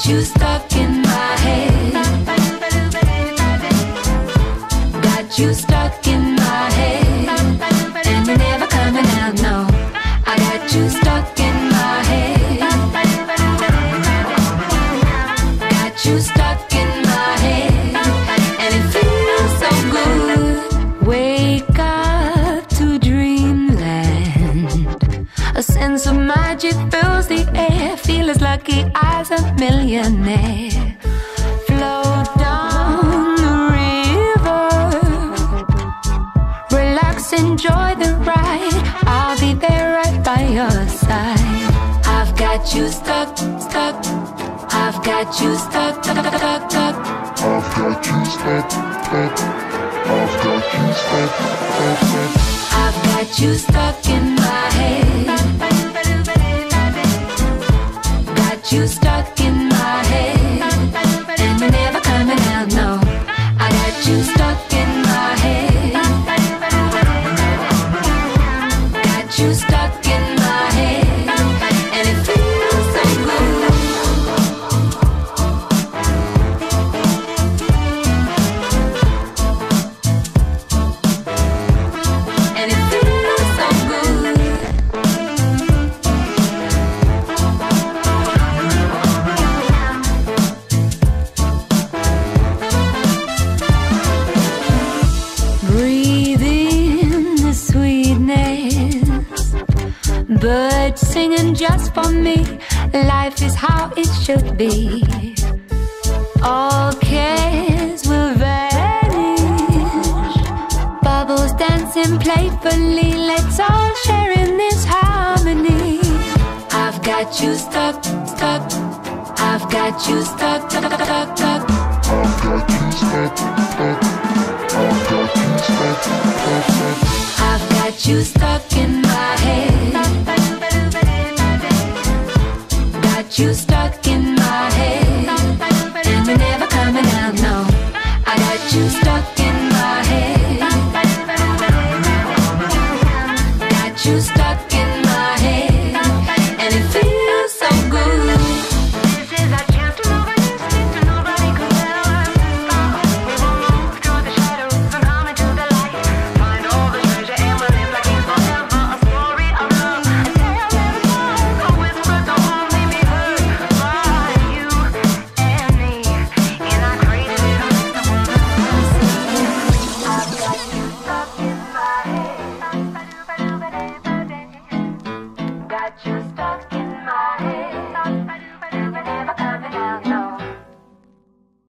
got you stuck in my head. Got you stuck in my head, and you're never coming out, no. I got you stuck in my head. Got you stuck in my head, and it feels so good. Wake up to dreamland. A sense of magic fills the air. Feel as lucky as a millionaire. Float down the river, relax, enjoy the ride. I'll be there right by your side. I've got you stuck, stuck. I've got you stuck, stuck, stuck, stuck. I've got you stuck, stuck. I've got you stuck, stuck, stuck. I've got you stuck in my head. Got you stuck in my head, and you're never coming out, no. I got you stuck in my head. Got you stuck in my head, and it feels so good. And it feels so good. Breathe in the sweetness, birds singing just for me. Life is how it should be. All cares will vanish, bubbles dancing playfully. Let's all share in this harmony. I've got you stuck, stuck. I've got you stuck, stuck, stuck, stuck. I've got you stuck, stuck. I've got you stuck, stuck, stuck. I've got you stuck.